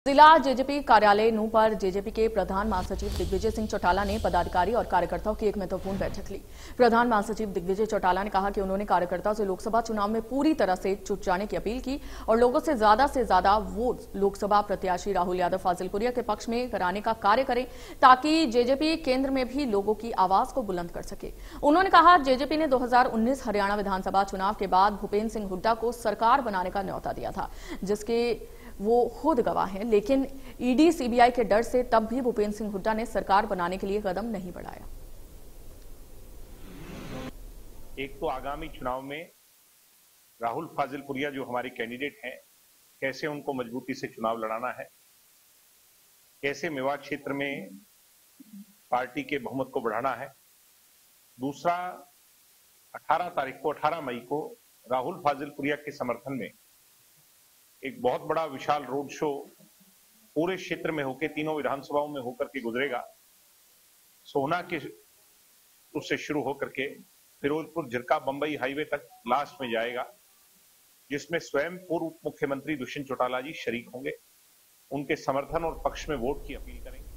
जिला जेजेपी कार्यालय नूं पर जेजेपी के प्रधान महासचिव दिग्विजय सिंह चौटाला ने पदाधिकारी और कार्यकर्ताओं की एक महत्वपूर्ण बैठक ली। प्रधान महासचिव दिग्विजय चौटाला ने कहा कि उन्होंने कार्यकर्ताओं से लोकसभा चुनाव में पूरी तरह से जुट जाने की अपील की और लोगों से ज्यादा वोट लोकसभा प्रत्याशी राहुल यादव फाजिलपुरिया के पक्ष में कराने का कार्य करें ताकि जेजेपी केंद्र में भी लोगों की आवाज को बुलंद कर सके। उन्होंने कहा, जेजेपी ने 2019 हरियाणा विधानसभा चुनाव के बाद भूपेन्द्र सिंह हुड्डा को सरकार बनाने का न्यौता दिया था, जिसके वो खुद गवाह हैं, लेकिन ईडी सीबीआई के डर से तब भी भूपेन्द्र सिंह हुड्डा ने सरकार बनाने के लिए कदम नहीं बढ़ाया। एक तो आगामी चुनाव में राहुल फाजिलपुरिया जो हमारे कैंडिडेट हैं, कैसे उनको मजबूती से चुनाव लड़ाना है, कैसे मेवात क्षेत्र में पार्टी के बहुमत को बढ़ाना है। दूसरा, 18 मई को राहुल फाजिलपुरिया के समर्थन में एक बहुत बड़ा विशाल रोड शो पूरे क्षेत्र में होकर तीनों विधानसभाओं में होकर के गुजरेगा। सोहना के उससे शुरू होकर के फिरोजपुर झिरका बंबई हाईवे तक लास्ट में जाएगा, जिसमें स्वयं पूर्व मुख्यमंत्री दुष्यंत चौटाला जी शरीक होंगे। उनके समर्थन और पक्ष में वोट की अपील करेंगे।